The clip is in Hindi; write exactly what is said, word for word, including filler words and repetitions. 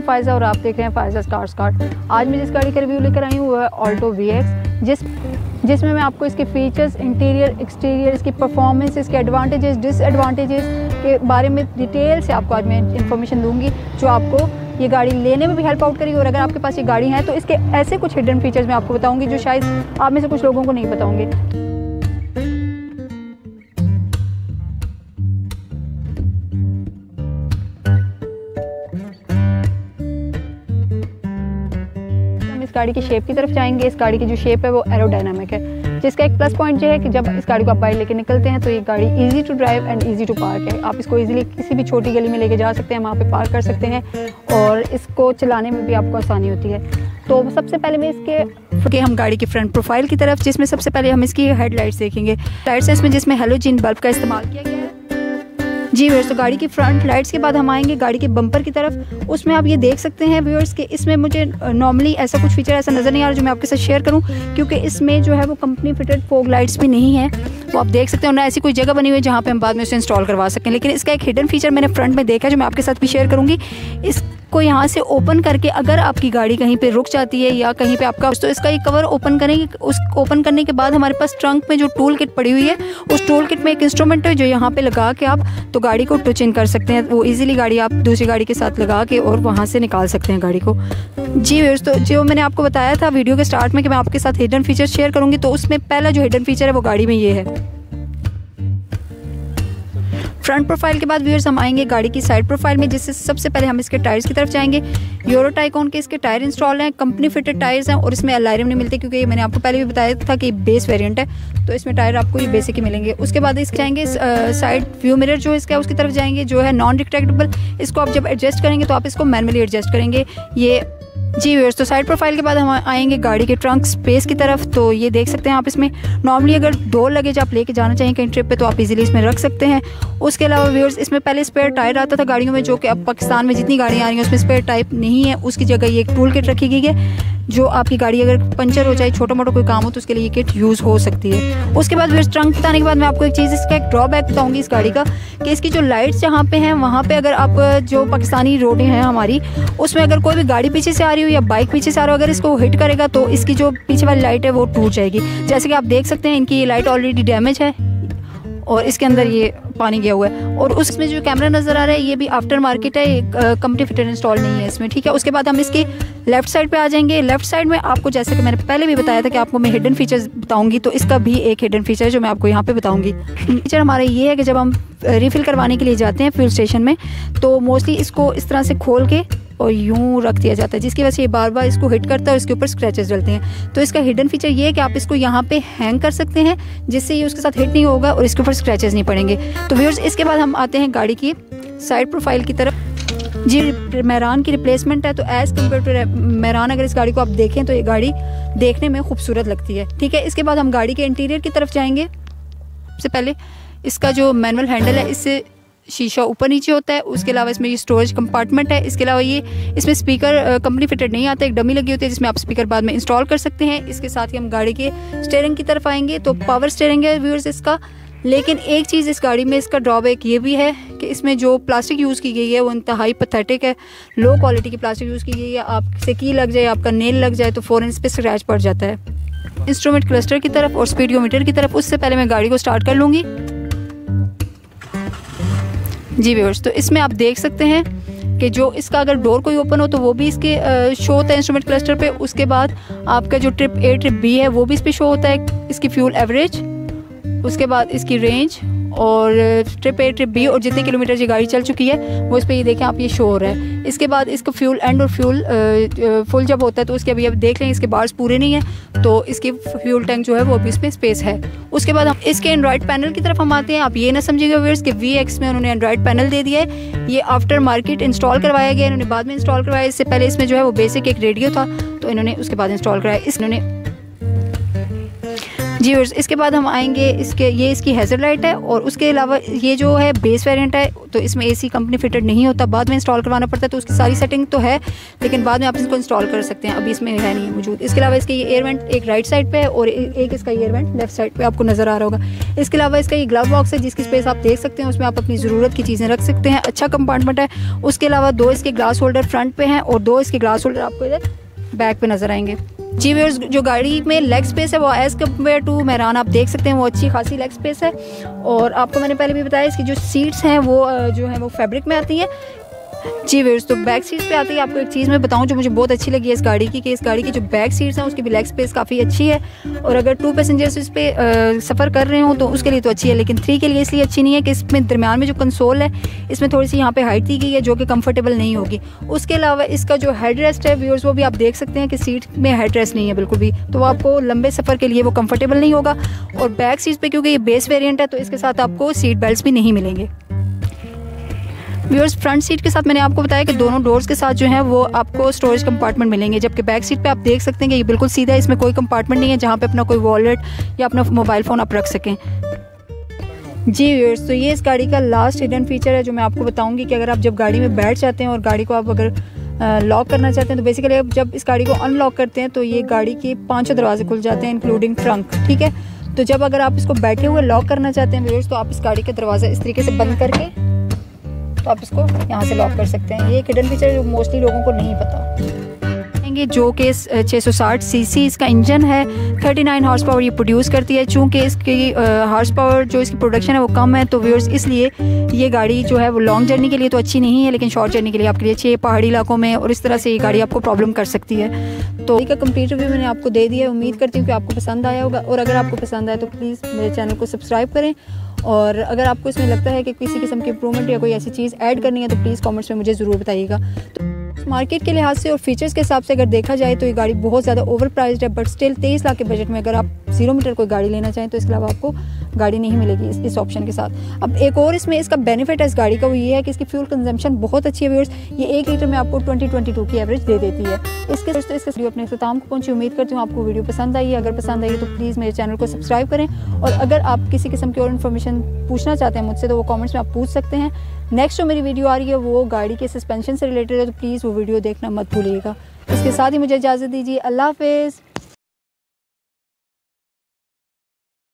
फायजा और आप देख रहे हैं फायजा कार्स कार्ड। आज मैं जिस गाड़ी का रिव्यू लेकर आई हूँ वो है ऑल्टो वी एक्स, जिस जिसमें मैं आपको इसके फीचर्स, इंटीरियर, एक्सटीरियर, इसकी परफॉर्मेंस, इसके एडवांटेजेस, डिसएडवांटेजेस के बारे में डिटेल से आपको आज मैं इन्फॉर्मेशन दूंगी जो आपको ये गाड़ी लेने में भी हेल्प आउट करेगी। और अगर आपके पास ये गाड़ी है तो इसके ऐसे कुछ हिडन फीचर्स मैं आपको बताऊँगी जो शायद आप में से कुछ लोगों को नहीं बताऊँगी। गाड़ी की शेप की तरफ जाएंगे। इस गाड़ी की जो शेप है वो एरोडायनामिक है, जिसका एक प्लस पॉइंट ये है कि जब इस गाड़ी को आप बाइक लेके निकलते हैं तो ये गाड़ी easy to drive and easy to park है। आप इसको इजीली किसी भी छोटी गली में लेके जा सकते हैं, वहाँ पे पार्क कर सकते हैं और इसको चलाने में भी आपको आसानी होती है। तो सबसे पहले मैं इसके कि हम गाड़ी की फ्रंट प्रोफाइल की तरफ, जिसमें सबसे पहले हम इसकी हेडलाइट्स देखेंगे। लाइट्स है इसमें जिसमें हेलोजन बल्ब का इस्तेमाल किया गया है। जी व्यूअर्स, तो गाड़ी की फ्रंट लाइट्स के बाद हम आएंगे गाड़ी के बम्पर की तरफ। उसमें आप ये देख सकते हैं व्यूअर्स कि इसमें मुझे नॉर्मली ऐसा कुछ फीचर ऐसा नज़र नहीं आ रहा जो मैं आपके साथ शेयर करूं, क्योंकि इसमें जो है वो कंपनी फिटेड फॉग लाइट्स भी नहीं है। वो आप देख सकते हो ना, ऐसी कोई जगह बनी हुई है जहाँ पे हम बाद में उसे इंस्टॉल करवा सकें। लेकिन इसका एक हिडन फीचर मैंने फ्रंट में देखा है जो मैं आपके साथ भी शेयर करूँगी। इसको यहाँ से ओपन करके अगर आपकी गाड़ी कहीं पे रुक जाती है या कहीं पे आपका, तो इसका ये कवर ओपन करेंगे। उस ओपन करने के बाद हमारे पास ट्रंक में जो टूल किट पड़ी हुई है, उस टूल किट में एक इंस्ट्रूमेंट है जो यहाँ पे लगा के आप तो गाड़ी को टच इन कर सकते हैं। वो इजीली गाड़ी आप दूसरी गाड़ी के साथ लगा के और वहाँ से निकाल सकते हैं गाड़ी को। जी व्यूअर्स, तो जो मैंने आपको बताया था वीडियो के स्टार्ट में कि मैं आपके साथ हिडन फीचर शेयर करूँगी, तो उसमें पहला जो हिडन फीचर है वो गाड़ी में ये है। फ्रंट प्रोफाइल के बाद व्यूअर्स हम आएंगे गाड़ी की साइड प्रोफाइल में, जिससे सबसे पहले हम इसके टायर्स की तरफ जाएंगे। यूरो टाइकॉन के इसके टायर इंस्टॉल हैं, कंपनी फिटेड टायर्स हैं और इसमें एलायरम नहीं मिलते क्योंकि मैंने आपको पहले भी बताया था कि बेस वेरिएंट है, तो इसमें टायर आपको ये बेसिक ही मिलेंगे। उसके बाद इसके जाएंगे साइड व्यू मिरर जो इसका उसकी तरफ जाएंगे, जो है नॉन रिट्रैक्टेबल। इसको आप जब एडजस्ट करेंगे तो आप इसको मैनुअली एडजस्ट करेंगे ये। जी व्यूअर्स, तो साइड प्रोफाइल के बाद हम आएंगे गाड़ी के ट्रंक स्पेस की तरफ। तो ये देख सकते हैं आप, इसमें नॉर्मली अगर दो लगेज आप लेके जाना चाहिए कहीं ट्रिप पे तो आप इजीली इसमें रख सकते हैं। उसके अलावा व्यूअर्स, इसमें पहले स्पेयर टायर आता था गाड़ियों में, जो कि अब पाकिस्तान में जितनी गाड़ियाँ आ रही हैं उसमें स्पेयर टाइप नहीं है। उसकी जगह ये एक टूल किट रखी गई है, जो आपकी गाड़ी अगर पंचर हो जाए, छोटा मोटा कोई काम हो तो उसके लिए ये किट यूज़ हो सकती है। उसके बाद व्यूअर्स, ट्रंक बताने के बाद मैं आपको एक चीज़, इसका एक ड्रॉबैक बताऊँगी इस गाड़ी का, कि इसकी जो लाइट्स जहाँ पे हैं वहाँ पे अगर आप जो पाकिस्तानी रोडें हैं हमारी, उसमें अगर कोई भी गाड़ी पीछे से आ रही हो या बाइक पीछे से आ रहा हो, अगर इसको हिट करेगा तो इसकी जो पीछे वाली लाइट है वो टूट जाएगी। जैसे कि आप देख सकते हैं इनकी ये लाइट ऑलरेडी डैमेज है और इसके अंदर ये पानी गया हुआ है। और उसमें जो कैमरा नज़र आ रहा है ये भी आफ्टर मार्केट है, कंपनी फिटेड इंस्टॉल नहीं है इसमें, ठीक है। उसके बाद हम इसकी लेफ्ट साइड पे आ जाएंगे। लेफ्ट साइड में आपको, जैसे कि मैंने पहले भी बताया था कि आपको मैं हिडन फीचर्स बताऊंगी, तो इसका भी एक हिडन फीचर है जो मैं आपको यहाँ पे बताऊंगी। फीचर हमारा ये है कि जब हम रिफ़िल करवाने के लिए जाते हैं फ्यूल स्टेशन में, तो मोस्टली इसको इस तरह से खोल के और यूँ रख दिया जाता है, जिसकी वजह से ये बार बार इसको हिट करता है और इसके ऊपर स्क्रैचेस डलते हैं। तो इसका हिडन फीचर ये है कि आप इसको यहाँ पे हैंग कर सकते हैं, जिससे ये उसके साथ हिट नहीं होगा और इसके ऊपर स्क्रैचेस नहीं पड़ेंगे। तो व्यूअर्स, इसके बाद हम आते हैं गाड़ी की साइड प्रोफाइल की तरफ। जी मेहरान की रिप्लेसमेंट है, तो एज़ कम्पेयर टू मेहरान अगर इस गाड़ी को आप देखें तो ये गाड़ी देखने में खूबसूरत लगती है, ठीक है। इसके बाद हम गाड़ी के इंटीरियर की तरफ जाएंगे। सबसे पहले इसका जो मैनुअल हैंडल है, इससे शीशा ऊपर नीचे होता है। उसके अलावा इसमें ये स्टोरेज कंपार्टमेंट है। इसके अलावा ये इसमें स्पीकर कंपनी फिटेड नहीं आता, एक डमी लगी होती है जिसमें आप स्पीकर बाद में इंस्टॉल कर सकते हैं। इसके साथ ही हम गाड़ी के स्टीयरिंग की तरफ आएंगे, तो पावर स्टीयरिंग है व्यूअर्स इसका। लेकिन एक चीज़ इस गाड़ी में, इसका ड्रॉबैक ये भी है कि इसमें जो प्लास्टिक यूज़ की गई है वो इंतहाई पैथेटिक है, लो क्वालिटी की प्लास्टिक यूज़ की गई है। आपसे की लग जाए, आपका नेल लग जाए तो फ़ौरन इस पर स्क्रैच पड़ जाता है। इंस्ट्रूमेंट क्लस्टर की तरफ और स्पीडोमीटर की तरफ, उससे पहले मैं गाड़ी को स्टार्ट कर लूँगी। जी व्यूअर्स, तो इसमें आप देख सकते हैं कि जो इसका अगर डोर कोई ओपन हो तो वो भी इसके शो होता है इंस्ट्रूमेंट क्लस्टर पे। उसके बाद आपका जो ट्रिप ए ट्रिप बी है वो भी इस पे शो होता है, इसकी फ्यूल एवरेज, उसके बाद इसकी रेंज और ट्रिप ए ट्रिप बी और जितने किलोमीटर ये गाड़ी चल चुकी है वो इस पर ये देखें आप, ये शो हो रहा है। इसके बाद इसका फ्यूल एंड और फ्यूल फुल जब होता है तो उसके अभी अब देख लें इसके बार्स पूरे नहीं है, तो इसकी फ्यूल टैंक जो है वो अभी इसमें स्पेस है। उसके बाद हम इसके एंड्रॉइड पैनल की तरफ हम आते हैं। आप ये ना समझिएगा व्यूअर्स कि वी एक्स में उन्होंने एंड्रॉइड पैनल दे दिया है, ये आफ्टर मार्केट इंस्टॉल करवाया गया, इन्होंने बाद में इंस्टॉल करवाया। इससे पहले इसमें जो है वो बेसिक एक रेडियो था, तो इन्होंने उसके बाद इंस्टॉल कराया। इन्होंने जी व्यूअर्स, इसके बाद हम आएंगे इसके ये इसकी हैज़र्ड लाइट है और उसके अलावा ये जो है बेस वेरिएंट है, तो इसमें एसी कंपनी फिटेड नहीं होता, बाद में इंस्टॉल करवाना पड़ता है। तो उसकी सारी सेटिंग तो है लेकिन बाद में आप इसको इंस्टॉल कर सकते हैं, अभी इसमें है नहीं मौजूद। इसके अलावा इसके ये एयर वेंट एक राइट साइड पे है और एक इसका एयर वेंट लेफ्ट साइड पे आपको नज़र आ रहा होगा। इसके अलावा इसका ये ग्लव बॉक्स है जिसकी स्पेस आप देख सकते हैं, उसमें आप अपनी ज़रूरत की चीज़ें रख सकते हैं। अच्छा कंपार्टमेंट है। उसके अलावा दो इसके ग्लास होल्डर फ्रंट पे हैं और दो इसके ग्लास होल्डर आपको इधर बैक पे नज़र आएंगे। जी व्यूअर्स, जो गाड़ी में लेग स्पेस है वो एज़ कम्पेयर टू मेहरान आप देख सकते हैं वो अच्छी खासी लेग स्पेस है। और आपको मैंने पहले भी बताया इसकी जो सीट्स हैं वो जो है वो फैब्रिक में आती हैं। जी व्यूअर्स, तो बैक सीट्स पे आती है। आपको एक चीज़ मैं बताऊं जो मुझे बहुत अच्छी लगी है इस गाड़ी की, कि इस गाड़ी की जो बैक सीट्स हैं उसकी भी लेग स्पेस काफ़ी अच्छी है। और अगर टू पैसेंजर्स इस पर सफ़र कर रहे हो तो उसके लिए तो अच्छी है, लेकिन थ्री के लिए इसलिए अच्छी नहीं है कि इसमें दरम्यान में जो कंसोल है इसमें थोड़ी सी यहाँ पे हाइट दी गई है जो कि कंफर्टेबल नहीं होगी। उसके अलावा इसका जो हेड रेस्ट है व्यूअर्स वो भी आप देख सकते हैं कि सीट में हेड रेस्ट नहीं है बिल्कुल भी, तो वो आपको लंबे सफ़र के लिए वो कंफर्टेबल नहीं होगा। और बैक सीट्स पर क्योंकि ये बेस वेरियंट है तो इसके साथ आपको सीट बेल्ट भी नहीं मिलेंगे। व्यूअर्स, फ्रंट सीट के साथ मैंने आपको बताया कि दोनों डोर्स के साथ जो है वो आपको स्टोरेज कंपार्टमेंट मिलेंगे, जबकि बैक सीट पे आप देख सकते हैं कि ये बिल्कुल सीधा है, इसमें कोई कंपार्टमेंट नहीं है जहाँ पे अपना कोई वॉलेट या अपना मोबाइल फ़ोन आप रख सकें। जी व्यूअर्स, तो ये इस गाड़ी का लास्ट हिडन फीचर है जो मैं आपको बताऊँगी कि अगर आप जब गाड़ी में बैठ जाते हैं और गाड़ी को आप अगर लॉक करना चाहते हैं तो बेसिकली आप जब इस गाड़ी को अनलॉक करते हैं तो ये गाड़ी के पाँचों दरवाजे खुल जाते हैं इंक्लूडिंग ट्रंक, ठीक है। तो जब अगर आप इसको बैठे हुए लॉक करना चाहते हैं व्यूअर्स तो आप इस गाड़ी का दरवाज़ा इस तरीके से बंद करके तो आप इसको यहाँ से लॉक कर सकते हैं। ये एक हिडन फीचर जो मोस्टली लोगों को नहीं पता, जो कि छह सौ साठ सीसी इसका इंजन है, उनतालीस हॉर्स पावर ये प्रोड्यूस करती है। चूँकि इसकी हॉर्स पावर जो इसकी प्रोडक्शन है वो कम है तो व्यूअर्स इसलिए ये गाड़ी जो है वो लॉन्ग जर्नी के लिए तो अच्छी नहीं है, लेकिन शॉर्ट जर्नी के लिए आपके लिए अच्छी है, पहाड़ी इलाकों में, और इस तरह से ये गाड़ी आपको प्रॉब्लम कर सकती है। तो इसका कंप्लीट रिव्यू मैंने आपको दे दिया है, उम्मीद करती हूँ कि आपको पसंद आया होगा। और अगर आपको पसंद आए तो प्लीज़ मेरे चैनल को सब्सक्राइब करें, और अगर आपको इसमें लगता है कि किसी किस्म की इम्प्रूवमेंट या कोई ऐसी चीज़ ऐड करनी है तो प्लीज़ कमेंट्स में मुझे ज़रूर बताइएगा। तो मार्केट के लिहाज से और फीचर्स के हिसाब से अगर देखा जाए तो ये गाड़ी बहुत ज़्यादा ओवर प्राइस्ड है, बट स्टिल तेईस लाख के बजट में अगर आप जीरो मीटर कोई गाड़ी लेना चाहें तो इसके अलावा आपको गाड़ी नहीं मिलेगी इस, इस ऑप्शन के साथ। अब एक और इसमें इसका बेनिफिट है इस गाड़ी का, वो ये है कि इसकी फ्यूल कंजम्पशन बहुत अच्छी है व्यूअर्स, ये एक लीटर में आपको ट्वेंटी ट्वेंटी टू की एवरेज दे देती है। इसके दोस्तों इसके वीडियो अपने अख्ताम को पहुंची, उम्मीद करती हूँ आपको वीडियो पसंद आई है। अगर पसंद आई है तो प्लीज़ मेरे चैनल को सब्सक्राइब करें, और अगर आप किसी किस्म की और इन्फॉर्मेशन पूछना चाहते हैं मुझसे तो वो कॉमेंट्स में आप पूछ सकते हैं। नेक्स्ट जो मेरी वीडियो आ रही है वो गाड़ी के सस्पेंशन से रिलेटेड है, तो प्लीज़ वो वीडियो देखना मत भूलिएगा। इसके साथ ही मुझे इजाज़त दीजिए, अल्लाह हाफिज़।